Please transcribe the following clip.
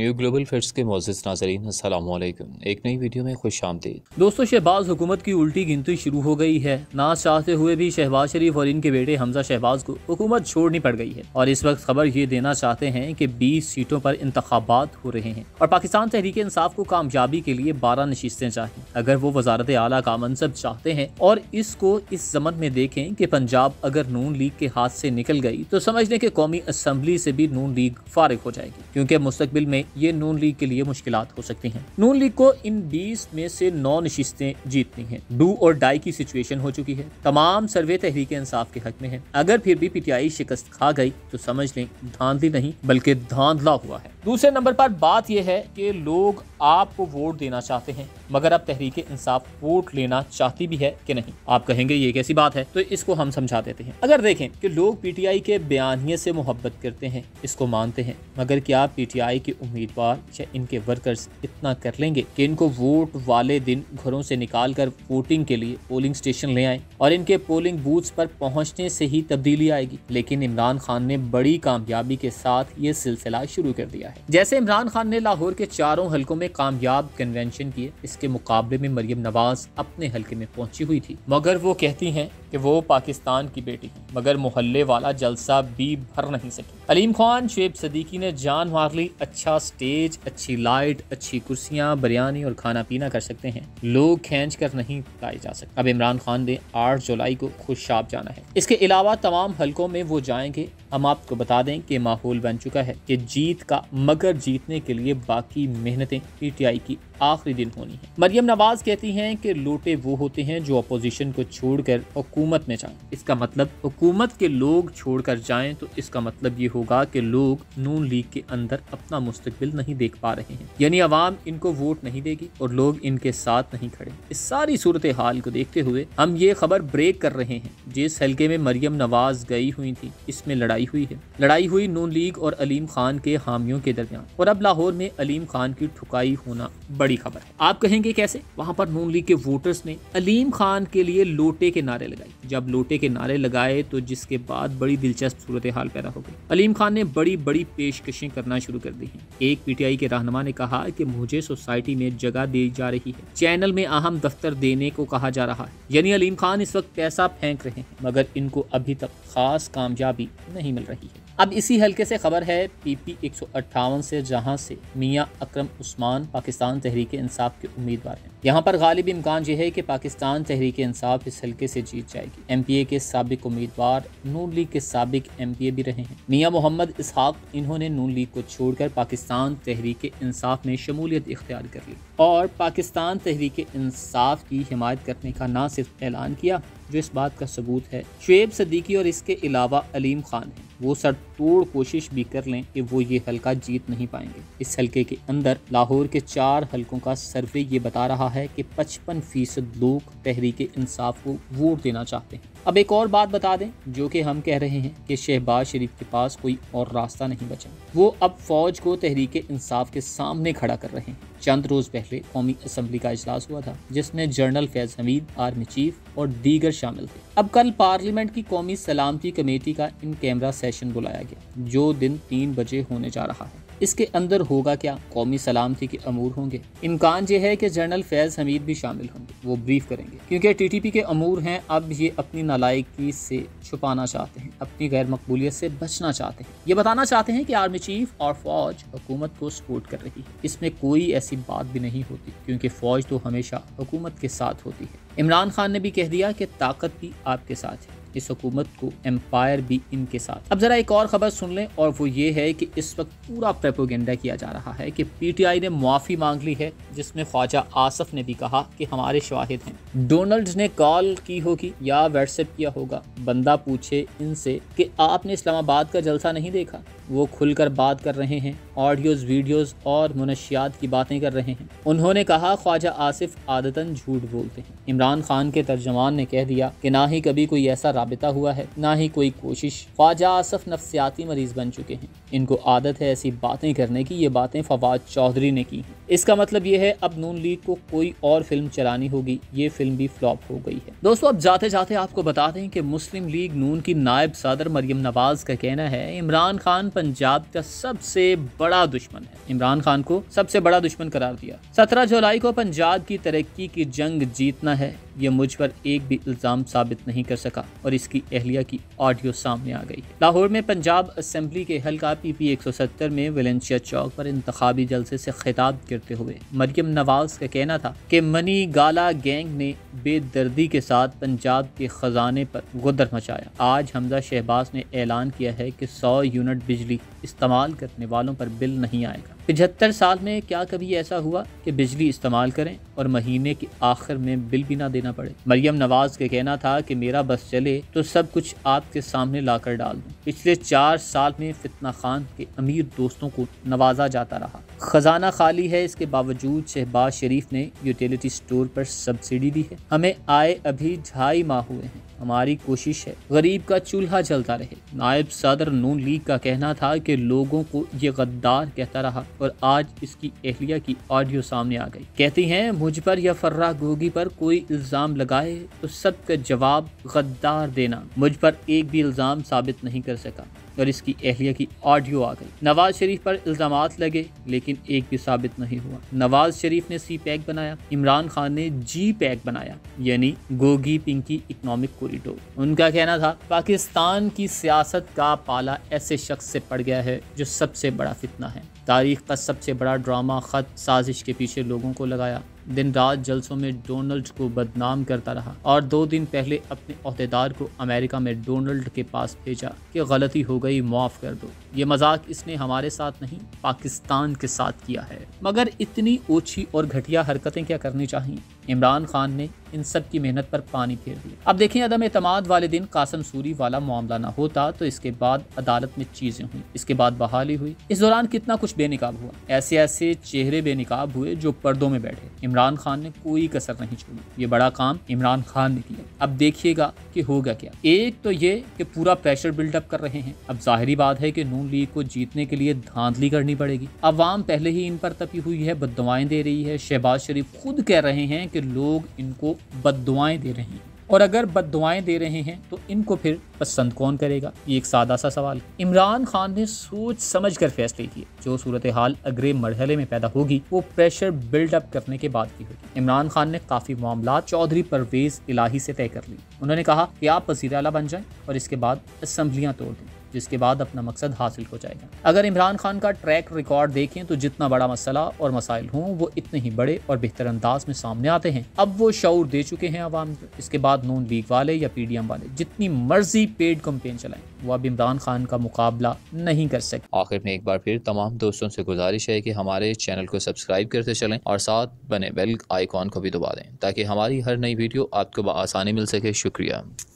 New global fates के मोअज़्ज़िज़ नाज़रीन अस्सलाम वालेकुम। एक नई वीडियो में खुशामदीद। दोस्तों, शहबाज हुकूमत की उल्टी गिनती शुरू हो गई है। ना चाहते हुए भी शहबाज शरीफ और इनके बेटे हमजा शहबाज को हुकूमत छोड़नी पड़ गई है और इस वक्त खबर ये देना चाहते हैं कि 20 सीटों पर इंतखाबात हो रहे हैं और पाकिस्तान तहरीक इंसाफ को कामयाबी के लिए 12 नशिस्तें चाहिए। अगर वो वजारत आला का मनसब चाहते हैं और इसको इस जमन में देखें कि पंजाब अगर नून लीग के हाथ से निकल गई तो समझ लें कि कौमी असम्बली से भी नून लीग फारिग हो जाएगी, क्योंकि मुस्तकबिल में ये नून लीग के लिए मुश्किलात हो सकती हैं। नून लीग को इन 20 में से 9 नशिस्तें जीतनी हैं। डू और डाई की सिचुएशन हो चुकी है। तमाम सर्वे तहरीक इंसाफ के हक में है। अगर फिर भी पीटीआई शिकस्त खा गई तो समझ लें धांधली नहीं बल्कि धांधला हुआ है। दूसरे नंबर पर बात यह है कि लोग आपको वोट देना चाहते हैं, मगर अब तहरीक इंसाफ वोट लेना चाहती भी है कि नहीं। आप कहेंगे ये कैसी बात है, तो इसको हम समझा देते हैं। अगर देखें कि लोग पीटीआई के बयानिए से मोहब्बत करते हैं, इसको मानते हैं, मगर क्या पीटीआई के उम्मीदवार या इनके वर्कर्स इतना कर लेंगे कि इनको वोट वाले दिन घरों से निकाल कर वोटिंग के लिए पोलिंग स्टेशन ले आए और इनके पोलिंग बूथ्स पर पहुंचने से ही तब्दीली आएगी? लेकिन इमरान खान ने बड़ी कामयाबी के साथ ये सिलसिला शुरू कर दिया है। जैसे इमरान खान ने लाहौर के चारों हलकों में कामयाब कन्वेंशन किए, इसके मुकाबले में मरियम नवाज अपने हलके में पहुंची हुई थी, मगर वो कहती हैं कि वो पाकिस्तान की बेटी है, मगर मोहल्ले वाला जलसा भी भर नहीं सकी। अलीम खान, शुएब सदीकी ने जान मार ली। अच्छा स्टेज, अच्छी लाइट, अच्छी कुर्सियां, बिरयानी और खाना पीना कर सकते हैं, लोग खींच कर नहीं लाए जा सकते। अब इमरान खान ने 8 जुलाई को खुशाब जाना है। इसके अलावा तमाम हलकों में वो जाएंगे। हम आपको बता दें कि माहौल बन चुका है कि जीत का, मगर जीतने के लिए बाकी मेहनतें पीटीआई की आखिरी दिन होनी है। मरियम नवाज कहती हैं कि लोटे वो होते हैं जो अपोजिशन को छोड़कर हुकूमत में जाएं। इसका मतलब हुकूमत के लोग छोड़कर जाएं तो इसका मतलब ये होगा कि लोग नून लीग के अंदर अपना मुस्तकबिल नहीं देख पा रहे हैं, यानी अवाम इनको वोट नहीं देगी और लोग इनके साथ नहीं खड़े। इस सारी सूरत हाल को देखते हुए हम ये खबर ब्रेक कर रहे हैं। जिस हल्के में मरियम नवाज गई हुई थी, इसमें लड़ाई हुई है। लड़ाई हुई नून लीग और अलीम खान के हामियों के दरमियान, और अब लाहौर में अलीम खान की ठुकाई होना बड़ी खबर है। आप कहेंगे कैसे? वहां पर नून लीग के वोटर्स ने अलीम खान के लिए लोटे के नारे लगाए। जब लोटे के नारे लगाए तो जिसके बाद बड़ी दिलचस्प सूरत हाल पैदा हो गई। अलीम खान ने बड़ी बड़ी पेशकशें करना शुरू कर दी हैं। एक पीटीआई के रहनुमा ने कहा कि मुझे सोसाइटी में जगह दी जा रही है, चैनल में अहम दफ्तर देने को कहा जा रहा है। यानी अलीम खान इस वक्त पैसा फेंक रहे हैं, मगर इनको अभी तक खास कामयाबी नहीं मिल रही है। अब इसी हल्के से खबर है पीपी 158 से, जहां से मियां अकरम उस्मान पाकिस्तान तहरीक इंसाफ के उम्मीदवार हैं। यहाँ पर गालिब इम्कान यह है कि पाकिस्तान तहरीक इंसाफ इस हल्के से जीत जाएगी। एमपीए के साबिक उम्मीदवार नून लीग के साबिक एमपीए भी रहे हैं। मियां मोहम्मद इसहाक, इन्होंने नून लीग को छोड़कर पाकिस्तान तहरीक इंसाफ में शमूलियत इख्तियार कर ली और पाकिस्तान तहरीक इंसाफ की हिमायत करने का न सिर्फ ऐलान किया, जो इस बात का सबूत है शुएब सदीकी और इसके अलावा अलीम खान है, वो सर तोड़ कोशिश भी कर लें कि वो ये हल्का जीत नहीं पाएंगे। इस हल्के के अंदर लाहौर के 4 हलकों का सर्वे ये बता रहा है कि 55% लोग तहरीक इंसाफ को वोट देना चाहते हैं। अब एक और बात बता दें, जो कि हम कह रहे हैं कि शहबाज शरीफ के पास कोई और रास्ता नहीं बचा। वो अब फौज को तहरीक इंसाफ के सामने खड़ा कर रहे हैं। चंद रोज पहले कौमी असम्बली का इजलास हुआ था, जिसमें general Faiz Hameed, army chief और दीगर शामिल थे। अब कल पार्लियामेंट की कौमी सलामती कमेटी का इन कैमरा सेशन बुलाया गया, जो दिन 3 बजे होने जा रहा है। इसके अंदर होगा क्या? कौमी सलामती के अमूर होंगे। इम्कान ये है कि जनरल फैज हमीद भी शामिल होंगे, वो ब्रीफ करेंगे, क्योंकि टीटीपी के अमूर हैं। अब ये अपनी नालायकी से छुपाना चाहते हैं, अपनी गैर मकबूलियत से बचना चाहते हैं। ये बताना चाहते हैं कि आर्मी चीफ और फौज हुकूमत को सपोर्ट कर रही है। इसमें कोई ऐसी बात भी नहीं होती, क्योंकि फौज तो हमेशा हुकूमत के साथ होती है। इमरान खान ने भी कह दिया कि ताकत भी आपके साथ है, इस हुकूमत को एम्पायर भी इनके साथ। अब जरा एक और खबर सुन लें, और वो ये है कि इस वक्त पूरा प्रोपेगेंडा किया जा रहा है कि पीटीआई ने माफी मांग ली है, जिसमें ख्वाजा आसफ ने भी कहा कि हमारे शाहिद हैं। डोनाल्ड ने कॉल की होगी या व्हाट्सएप किया होगा, बंदा पूछे इनसे कि आपने इस्लामाबाद का जलसा नहीं देखा। वो खुलकर बात कर रहे हैं, ऑडियोज, वीडियोस और मुनशियात की बातें कर रहे हैं। उन्होंने कहा ख्वाजा आसिफ आदतन झूठ बोलते हैं। इमरान खान के तर्जमान ने कह दिया कि ना ही कभी कोई ऐसा राबिता हुआ है, ना ही कोई कोशिश। ख्वाजा आसफ नफ्सियाती मरीज बन चुके हैं। इनको आदत है ऐसी बातें करने की। ये बातें फवाद चौधरी ने की हैं। इसका मतलब ये है अब नून लीग को कोई और फिल्म चलानी होगी। ये फिल्म भी फ्लॉप हो गई है। दोस्तों, अब जाते जाते आपको बता दें कि मुस्लिम लीग नून की नायब सदर मरियम नवाज का कहना है इमरान खान पंजाब का सबसे बड़ा दुश्मन है। इमरान खान को सबसे बड़ा दुश्मन करार दिया। 17 जुलाई को पंजाब की तरक्की की जंग जीतना है। ये मुझ पर एक भी इल्जाम साबित नहीं कर सका और इसकी अहलिया की ऑडियो सामने आ गई। लाहौर में पंजाब असेंबली के हल्का PP 170 में वेलेंसिया चौक पर इंतखाबी जलसे से खिताब करते हुए मरियम नवाज का कहना था कि मनी गाला गैंग ने बेदर्दी के साथ पंजाब के खजाने पर गुदर मचाया। आज हमजा शहबाज ने ऐलान किया है कि 100 यूनिट बिजली इस्तेमाल करने वालों पर बिल नहीं आएगा। 75 साल में क्या कभी ऐसा हुआ कि बिजली इस्तेमाल करें और महीने के आखिर में बिल भी ना देना पड़े। मरियम नवाज का कहना था कि मेरा बस चले तो सब कुछ आपके सामने लाकर डाल दूं। पिछले 4 साल में फितना खान के अमीर दोस्तों को नवाजा जाता रहा। खजाना खाली है, इसके बावजूद शहबाज शरीफ ने यूटिलिटी स्टोर पर सब्सिडी दी है। हमें आए अभी 2.5 माह हुए हैं। हमारी कोशिश है गरीब का चूल्हा जलता रहे। नायब सदर नून लीग का कहना था कि लोगों को ये गद्दार कहता रहा और आज इसकी अहलिया की ऑडियो सामने आ गई। कहती हैं मुझ पर या फर्रा गोगी पर कोई इल्जाम लगाए तो सबका जवाब गद्दार देना। मुझ पर एक भी इल्जाम साबित नहीं कर सका और इसकी अहलिया की ऑडियो आ गई। नवाज शरीफ पर इल्जामात लगे लेकिन एक भी साबित नहीं हुआ। नवाज शरीफ ने C-पैक बनाया, इमरान खान ने G-पैक बनाया, यानी गोगी पिंकी इकोनॉमिक कॉरिडोर। उनका कहना था पाकिस्तान की सियासत का पाला ऐसे शख्स से पड़ गया है जो सबसे बड़ा फितना है। तारीख का सबसे बड़ा ड्रामा खत साजिश के पीछे लोगों को लगाया। दिन रात जलसों में डोनाल्ड को बदनाम करता रहा और 2 दिन पहले अपने ओहदेदार को अमेरिका में डोनाल्ड के पास भेजा कि गलती हो गई, माफ़ कर दो। ये मजाक इसने हमारे साथ नहीं पाकिस्तान के साथ किया है। मगर इतनी ओछी और घटिया हरकतें क्या करनी चाहिए? इमरान खान ने इन सब की मेहनत पर पानी फेर दिया। अब देखिए, अदम एतमाद वाले दिन कासम सूरी वाला मामला ना होता तो इसके बाद अदालत में चीजें हुई, इसके बाद बहाली हुई। इस दौरान कितना कुछ बेनिकाब हुआ। ऐसे ऐसे चेहरे बेनिकाब हुए जो पर्दों में बैठे। इमरान खान ने कोई कसर नहीं छोड़ी। ये बड़ा काम इमरान खान ने किया। अब देखिएगा कि होगा क्या। एक तो ये कि पूरा प्रेशर बिल्डअप कर रहे हैं। अब जाहिरी बात है कि नून लीग को जीतने के लिए धांधली करनी पड़ेगी। अवाम पहले ही इन पर तपी हुई है, बद्दुआएं दे रही है। शहबाज शरीफ खुद कह रहे हैं कि लोग इनको बद्दुआएं दे रहे हैं और अगर बद्दुआएं दे रहे हैं तो इनको फिर पसंद कौन करेगा? ये एक सादा सा सवाल है। इमरान खान ने सोच समझ कर फैसले किए। जो सूरत हाल अगले मरहले में पैदा होगी वो प्रेशर बिल्डअप करने के बाद की होगी। इमरान खान ने काफी मामला चौधरी परवेज इलाही से तय कर ली। उन्होंने कहा कि आप वज़ीर आला बन जाएं और इसके बाद असेंबलियां तोड़ दें, जिसके बाद अपना मकसद हासिल हो जाएगा। अगर इमरान खान का ट्रैक रिकॉर्ड देखें तो जितना बड़ा मसला और मसाइल हों वो इतने ही बड़े और बेहतर अंदाज में सामने आते हैं। अब वो शऊर दे चुके हैं आवाम को। इसके बाद नून लीग वाले या PDM वाले जितनी मर्जी पेड कैंपेन चलाएं वो अब इमरान खान का मुकाबला नहीं कर सकते। आखिर में एक बार फिर तमाम दोस्तों से गुजारिश है कि हमारे चैनल को सब्सक्राइब करते चलें और साथ बने बेल आइकॉन को भी दबा दें ताकि हमारी हर नई वीडियो आपको आसानी मिल सके। शुक्रिया।